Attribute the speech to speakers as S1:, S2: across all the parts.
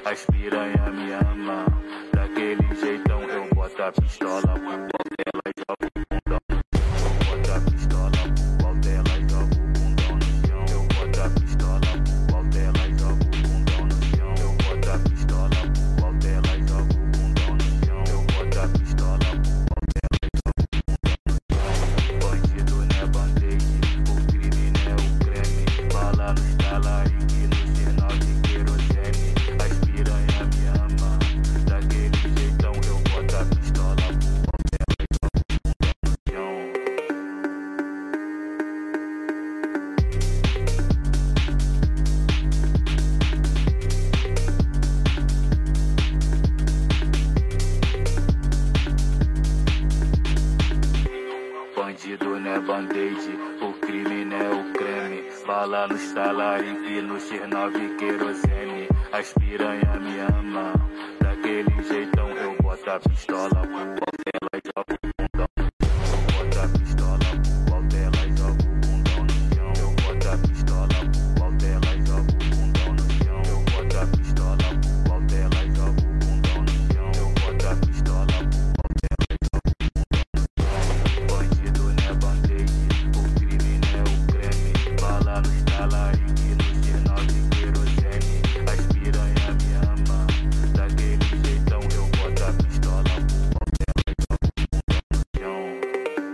S1: as piranha me ama. Daquele jeitão eu boto a pistola pro alto dela e jogo o bundão no chão. Eu boto a pistola pro alto dela e jogo o bundão no chão. Eu boto a pistola pro alto dela e jogo o bundão no chão. Eu boto a pistola pro alto dela e jogo o bundão no chão. Eu boto a pistola pro alto dela e jogo o bundão no chão. Bandido não é band-aid, o crime não é o creme. Bala no talarique, no sinal de querosene. As piranha me ama, daquele jeitão eu boto a pistola pro alto dela e jogo o bundão no chão. Bandido não é band-aid, o crime não é o creme. Bala no talarique, no X9 querosene. As piranha me ama, daquele jeitão eu boto a pistola pro alto dela e jogo o bundão no chão. Eu boto a pistola pro alto dela e jogo o bundão no chão. Eu boto a pistola pro alto dela e jogo o bundão no chão. Eu boto a pistola pro alto dela e jogo o bundão no chão. Eu boto a pistola pro alto dela e jogo o bundão no chão. Bandido não é band-aid, o crime não é o creme. Bala no talarique, no X9 querosene. As piranha me ama, daquele jeitão eu boto a pistola pro alto dela e jogo o bundão no chão.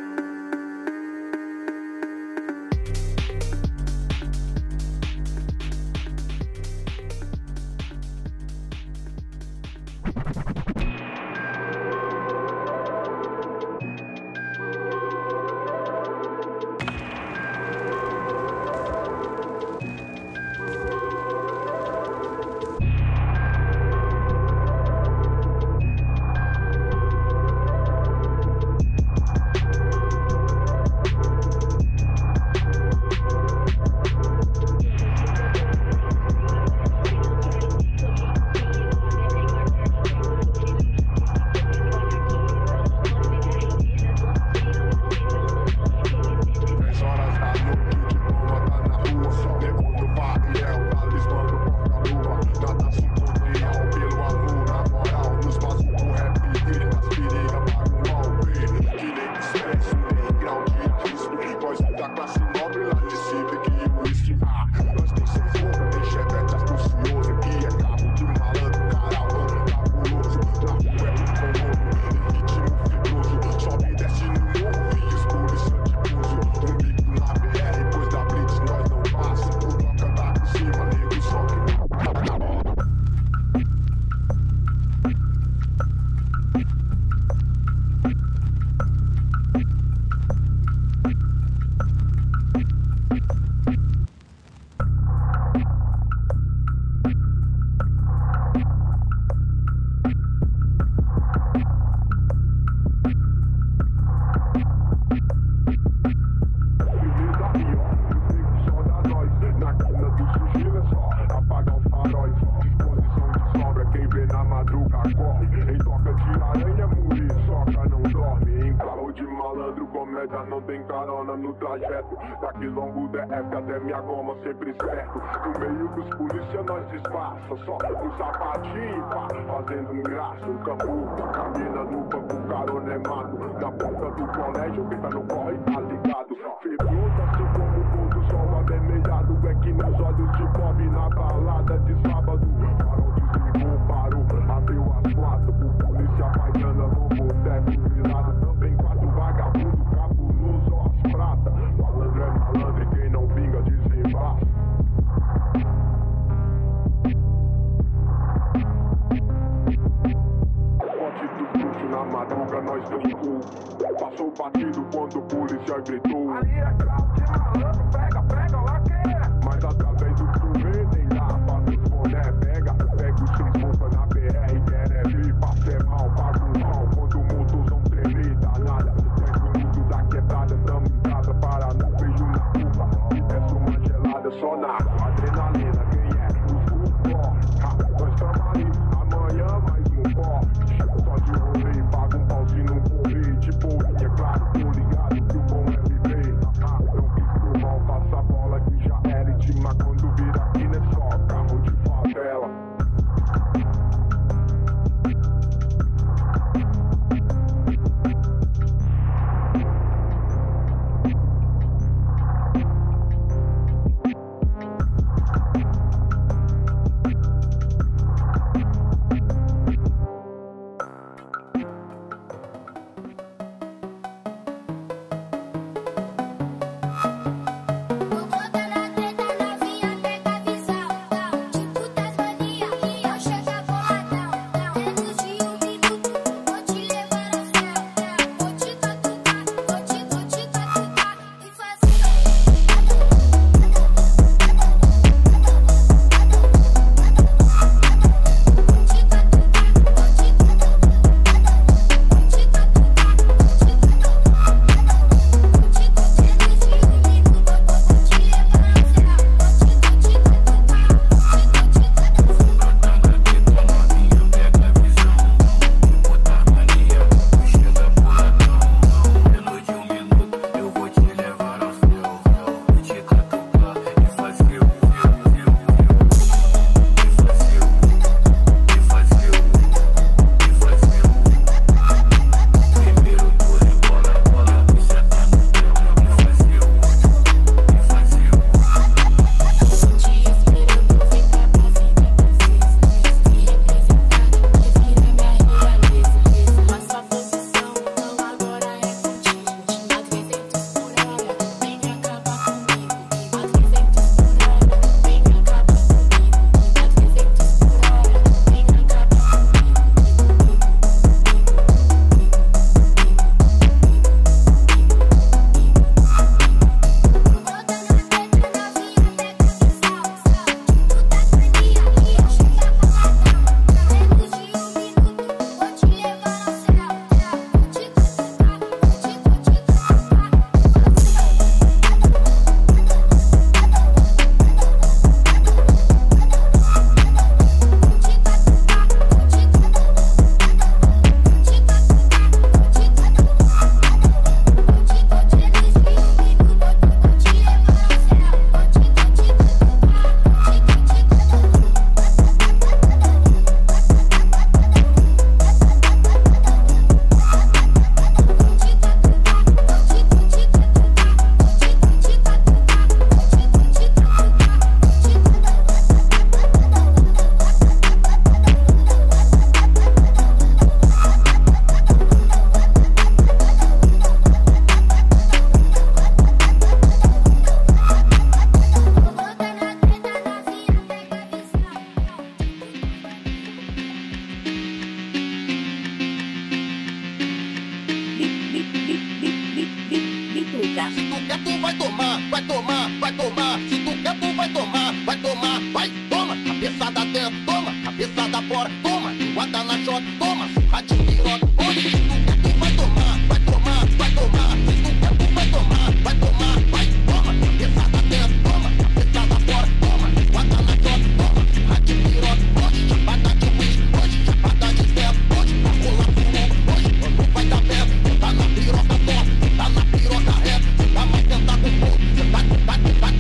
S2: Não tem carona no trajeto, daqui longo DF até minha goma sempre certo. No meio dos polícia nós disfarça, só um sapatinho, pá, fazendo um graça. O campo, camina no banco, carona é mato. Na ponta do colégio, quem tá no corre tá ligado. Fibroso assim como o pôr do sol avermelhado. É que meus olhos de pobre na balada de sábado. Farol desligou, parou, abriu as quatro. O polícia paisana no boteco virado. Também quatro vagabundos, cabuloso, ó as prata. Malandro é malandro e quem não pinga desembaça. Pote do bruxo na madruga nós brincou. Passou batido quando o policial gritou. Ali é grau de malandro, pega, pega, laqueira. Mas através do chuveiro nem dá pra dos boné. Pega, pega os seis roupas na BR, quer é vir, passa é mal, paga um mal. Quando o motorzão tremer, dá nada. Desce o mundo da quebrada, tamo em casa, para não beijo na culpa. E desce uma gelada só na adrenalina, quem é? Os corre, nós tamo ali, amanhã mais um corre. Só de rolê, paga um pauzinho no correio. Tipo, é claro, tô ligado que o bom é viver. Não quis provar
S3: tomar, vai tomar. Se tu quer, tu vai tomar, vai tomar, vai, toma. Cabeçada dentro, toma, cabeçada fora, toma. Guarda na chota, toma, surra de piroca. Onde se tu quer, tu vai tomar, vai tomar, vai tomar. Se tu quer, tu vai tomar, vai tomar, vai, toma. Cabeçada dentro, toma, cabeçada fora, toma. Guarda na chota, toma, surra de piroca. Hoje, chapada de whisky, hoje, chapada de ferro. Hoje, tá rolando fumo, hoje, não vai dar merda. Você tá na piroca torta, você tá na piroca reta. Você tá mais tentar com fogo, você vai tomar,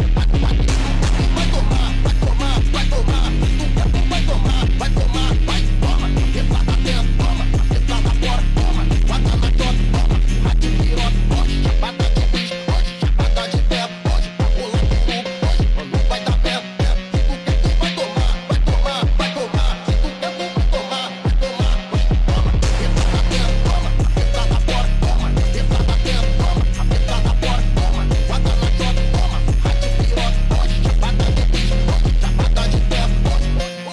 S3: vai tomar, vai tomar. Se tu quer, tu vai tomar, vai tomar, vai, toma. Cabeçada dentro, toma, cabeçada fora, toma. Guarda na chota, toma, surra de piroca. Hoje, chapada de whisky, hoje, chapada de ferro. Hoje, tá rolando fumo, hoje, não vai dar merda. Se tu quer, tu vai tomar, vai tomar, vai tomar. Se tu quer, tu vai tomar, vai tomar, hoje, toma. Cabeçada dentro, toma, cabeçada fora, toma. Cabeçada dentro, toma, cabeçada fora, toma. Guarda na chota, toma, surra de piroca. Hoje, chapada de whisky, hoje, chapada de ferro. Hoje,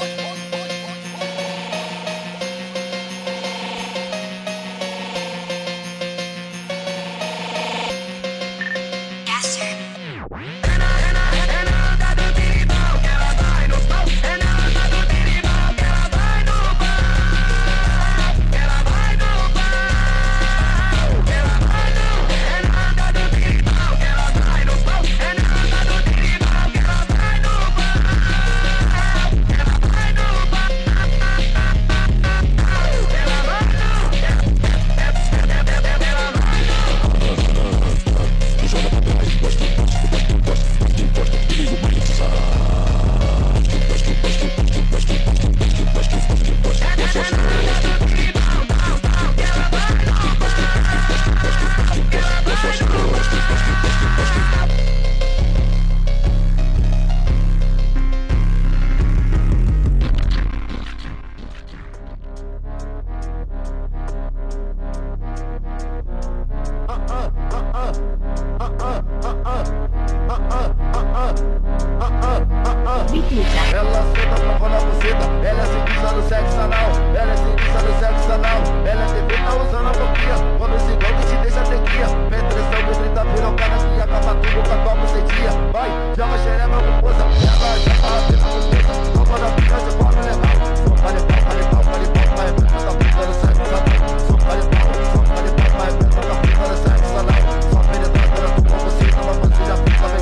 S3: ela senta pra na buceta, ela é sinistra no sexo anal, ela é sinistra no sexo anal, ela é perfeita usando a boquinha, quando esse golpe te deixa tequia, petressão com 30 pirocada que acaba tudo com a tua bucetinha, vai, joga xereba com força, ela joga a pena com força, toma na pica de forma legal, só vale pau, vai arrebenta da puta no sexo anal, só vale pau, vai arrebenta da puta no sexo anal, só penetrando na tua buceta, mas você já fica bem,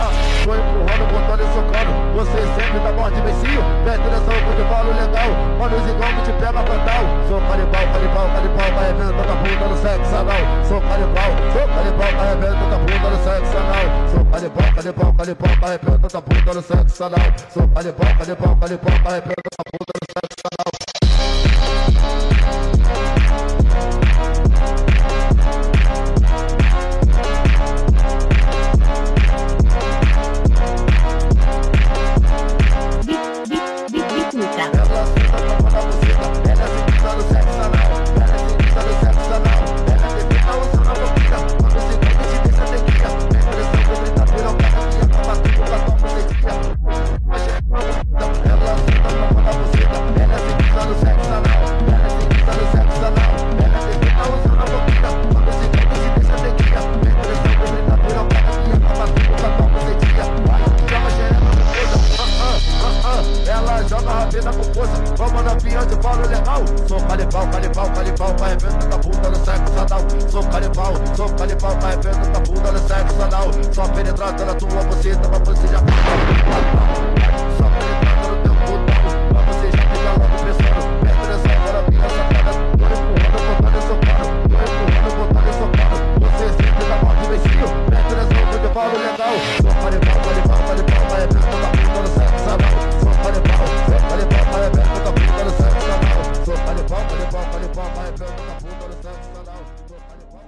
S3: tô empurrando, botando e socando, você sempre dá morte vencil, penetração com de falo legal, mano, os igual que te pega fatal, sou canibal, vai arrebenta da puta no sexo anal, sou canibal, vai arrebenta da puta no sexo anal, sou canibal, vai arrebenta da puta no sexo anal, sou canibal, vai arrebenta da puta no sexo anal. Ela senta pra na buceta, ela é sinistra no sexo anal, ela é sinistra no sexo anal, ela é perfeita usando a boquinha, quando se golpe te deixa tequia, petressão com 30 pirocada que acaba tudo com a tua bucetinha. Ela senta pra na buceta, ela é sinistra no sexo anal, ela é sinistra no sexo anal, ela é perfeita usando a boquinha, quando se golpe te deixa tequia, petressão com 30 pirocada que acaba tudo com a tua bucetinha. Vai, joga xereba com força, ela joga rabeta com força, vamos na pinha de falo legal. Sou canibal, vai arrebenta da puta no sexo anal. Sou canibal, vai arrebenta da puta no sexo anal. Só penetrando na tua buceta, mas você já fica. Só penetrando no teu putão, mas você já fica logo pensando. Penetração, agora minha sacada, tô empurrando, botando e socando, você sempre dá morte vencil, penetração com de falo legal. Sou canibal, vai arrebenta da puta no sexo anal. Sou canibal, vai arrebenta da puta no sexo anal. Sou canibal, vai arrebenta da puta no sexo anal. Sou canibal.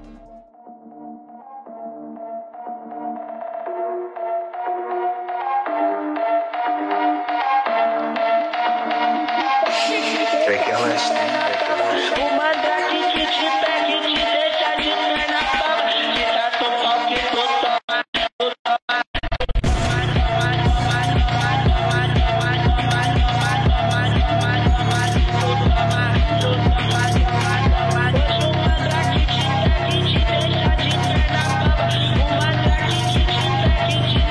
S1: Drake LSD.
S4: Uma drag que te pega e te deixa de trás na cama, te dá teu pau que tu toma, Uma drag que te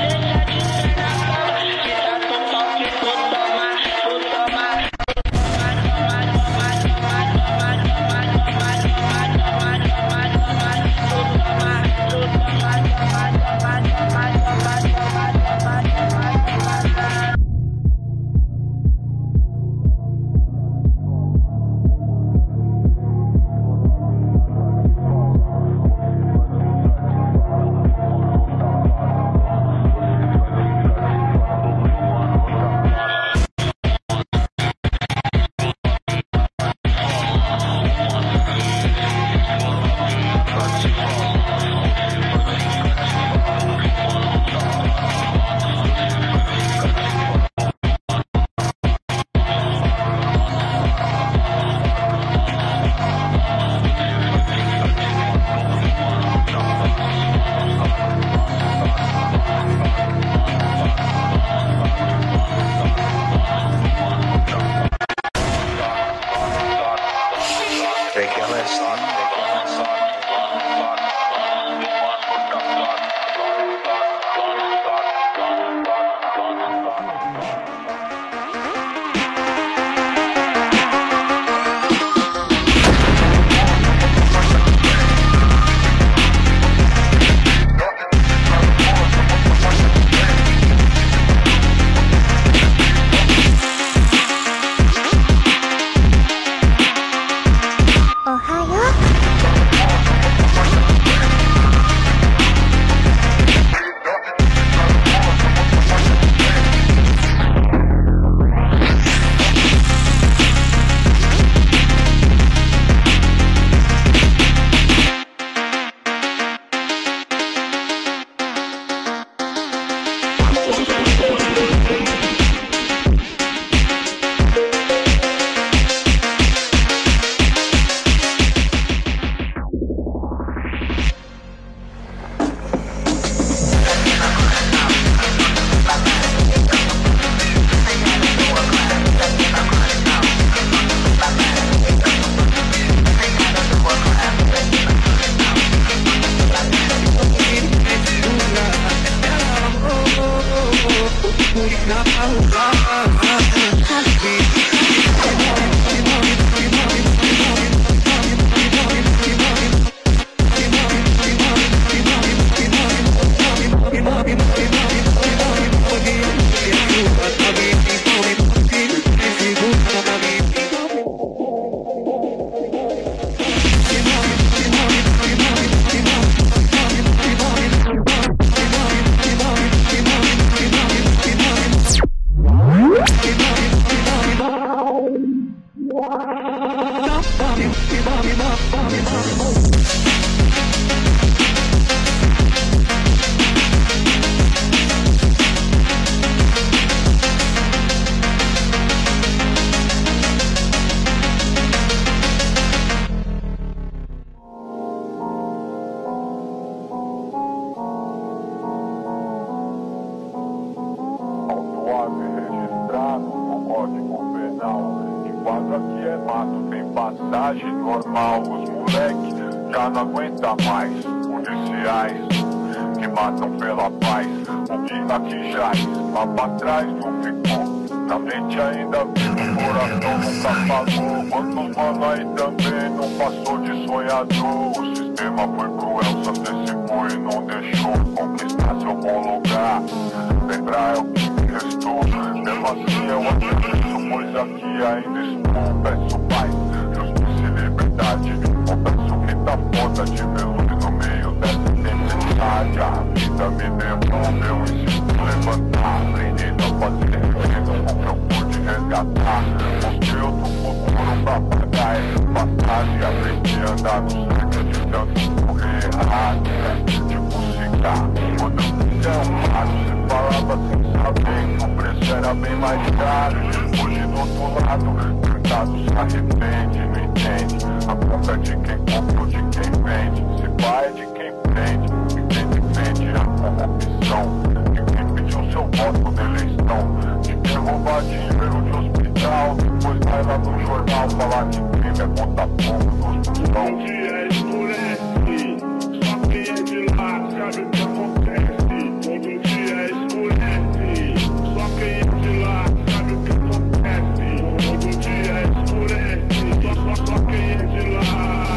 S2: é mato, tem passagem normal. Os moleques já não aguentam mais. Policiais que matam pela paz. O que aqui jaz, lá pra trás não ficou. Na mente ainda vive, o coração nunca falou. Quantos mano aí também não passou de sonhador. O sistema foi cruel, se antecipou e não deixou conquistar seu bom lugar. Lembrar é o que me restou. Mesmo assim eu acredito, pois aqui ainda estou. Peço paz, justiça e liberdade. Confesso que tá foda de ver luz no meio dessa tempestade. A vida me devolveu e insisto levantar. Aprendi a não fazer menos com que eu pude resgatar. Mostrei outro futuro pra pagar essa passagem. Aprendi a andar no cerco de tanto correr errado. Tipo cigarro, quando eu fizer um passo, você falava sem saber que o preço era bem mais caro. Hoje do outro lado, mercado se arrepende, não entende. A conta é de quem compra ou de quem vende. Se vai é de quem prende, e quem defende a corrupção. De quem pediu seu voto na eleição. De quem rouba dinheiro de hospital. Depois vai lá no jornal falar que crime é conta pouco nos buscão.
S5: Um dia escurece, só quem é de lá sabe o que acontece. Todo dia escurece, só quem é de lá sabe o que acontece. Todo dia escurece, só quem é de lá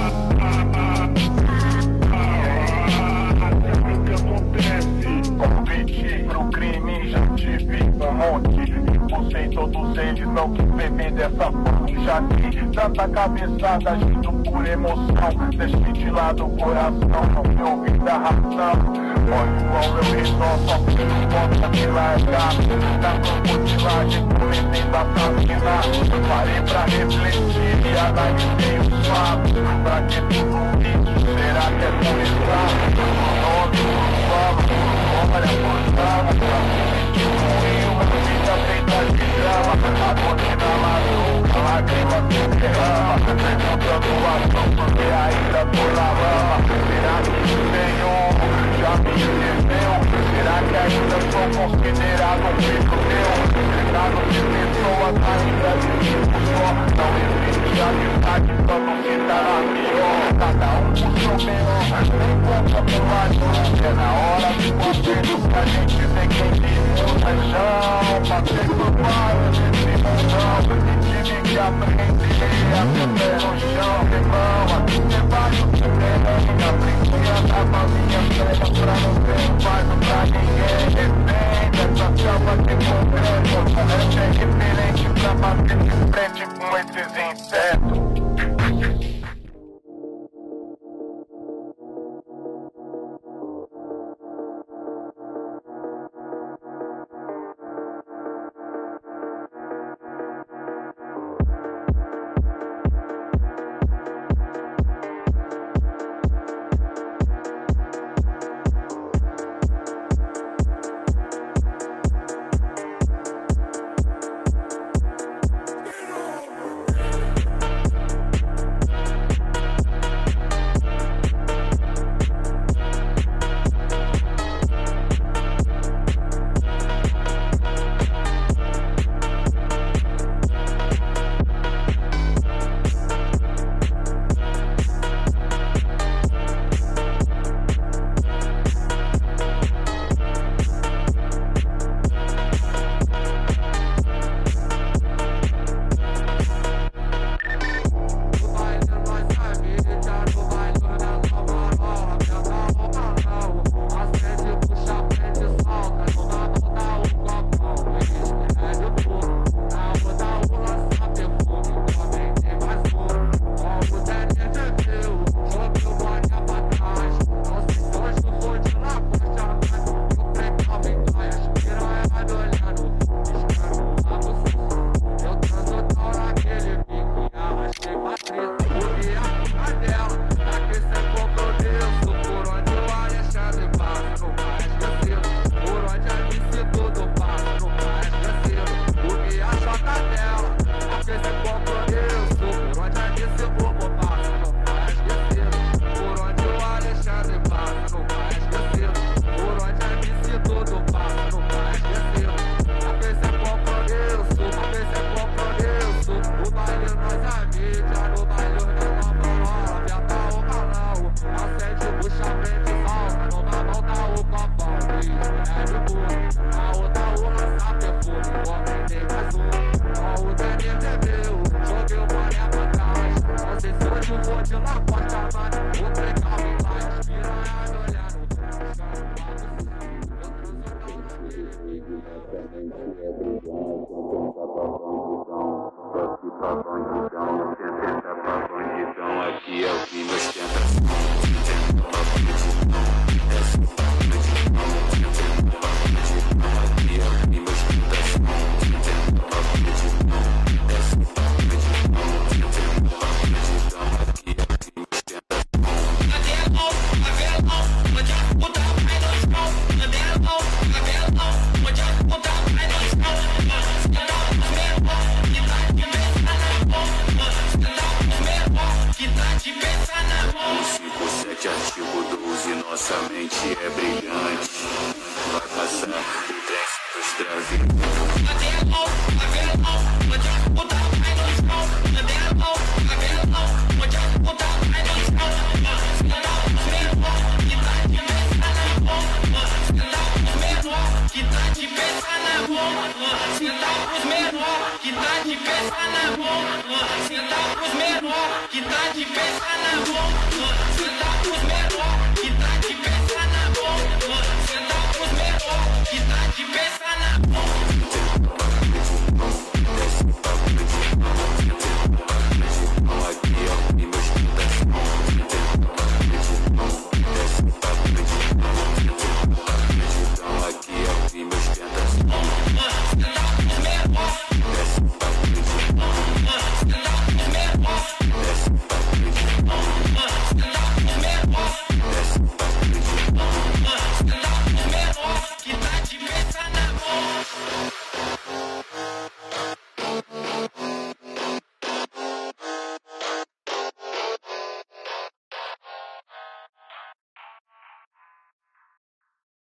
S5: sabe o que acontece.
S2: Convite pro crime, já tive um monte. Impulsei todos eles, não quis beber dessa fonte. Já que tanta cabeçada agindo por emoção. Deixei de lado o coração, não me ouvi da razão. Olha igual eu resolvo, só que não posso me largar. Na crocodilagem, cometendo assassinato. Parei pra refletir e analisei os fatos. Pra que tudo isso? Será que é por exato? Nome, por olha por trás. Uma vida feita de grama, a cortina maluca, lágrima se derrama, perguntando a ação porque ainda tô na lama. Será que o Senhor já me esqueceu? Será que ainda sou considerado um filho meu? Cercado de pessoas ainda vivo só. Não existe amizade, só não se dará pior. Cada um com seu melhor, nem conta com mais. É na hora do conselho que a gente vê quem vive no paixão. Passei por vários desse mundão e tive que aprender a ter pé no chão. Irmão, aqui tem vários que tem. Aprendi a dar balinhas pretas pra não ter fardo pra ninguém. Refém dessa selva de concreto. É diferente pra bater de frente com esses insetos.
S6: mídia, no baile os menor bolão. Já tá o galão, acende o puxa, prende salva. Numa mão tá o copão, é de boa. Na outra o lança perfume, homem tem mais um. Ó o Denis bebeu, joguei o boné pra trás. Não sei se hoje eu vou de lá porta, mas vou pegar o mais. Piranha olhando,
S1: aqui é o que me ostenta. Artigo 12, nossa mente é brilhante. Vai passar o trem dos travitos. Cabelão, onde a puta vai no chão. Cabelão, onde a puta vai no chão. Esquentar os menor que tá de peça na bomba. Esquentar os menor que tá de peça na bomba. Esquentar os menor que tá de peça na bomba. Esquentar os menor que tá de peça na bomba. Esquentar os menor que tá de peça na bomba. Esquentar os menor que tá de peça na bomba.